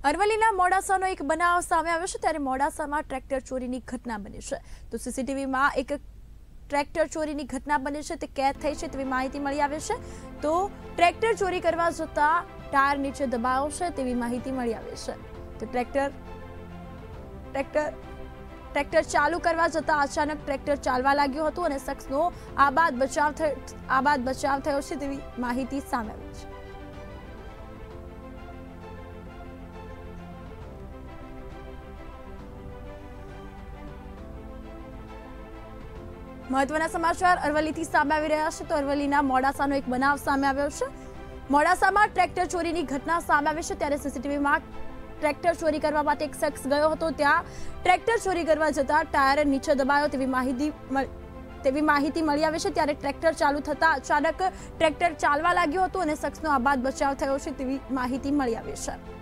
અરવલ્લીના મોડાસાનો એક બનાવ સામે આવ્યો છે ત્યારે મોડાસામાં ટ્રેક્ટર ચોરીની ઘટના બની છે તો સીસીટીવીમાં એક ટ્રેક્ટર ચોરીની ઘટના બની છે તે કેદ થઈ છે તેવી માહિતી મળી આવી છે તો ટ્રેક્ટર ચોરી કરવા જતા ટાયર નીચે દબાયો છે તેવી માહિતી મળી આવી છે તો ટ્રેક્ટર ચાલુ કરવા જતા અચાનક ટ્રેક્ટર ચાલવા લાગ્યું હતું અને શખ્સનો આબાદ બચાવ થયો છે તેવી માહિતી સામે આવી છે। મહત્વના સમાચાર અરવલ્લીથી સામે આવી રહ્યા છે તો અરવલ્લીના મોડાસાનો એક બનાવ સામે આવ્યો છે। મોડાસામાં ટ્રેક્ટર ચોરીની ઘટના સામે આવી છે ત્યારે સીસીટીવીમાં ટ્રેક્ટર ચોરી કરવા માટે એક શખ્સ ગયો હતો ત્યાં ટ્રેક્ટર ચોરી કરવા જતા ટાયર નીચે દબાયો તેવી માહિતી મળી આવી છે ત્યારે ટ્રેક્ટર ચાલુ થતા અચાનક ટ્રેક્ટર ચાલવા લાગ્યું હતું અને શખ્સનો આબાદ બચાવ થયો છે તેવી માહિતી મળી આવી છે।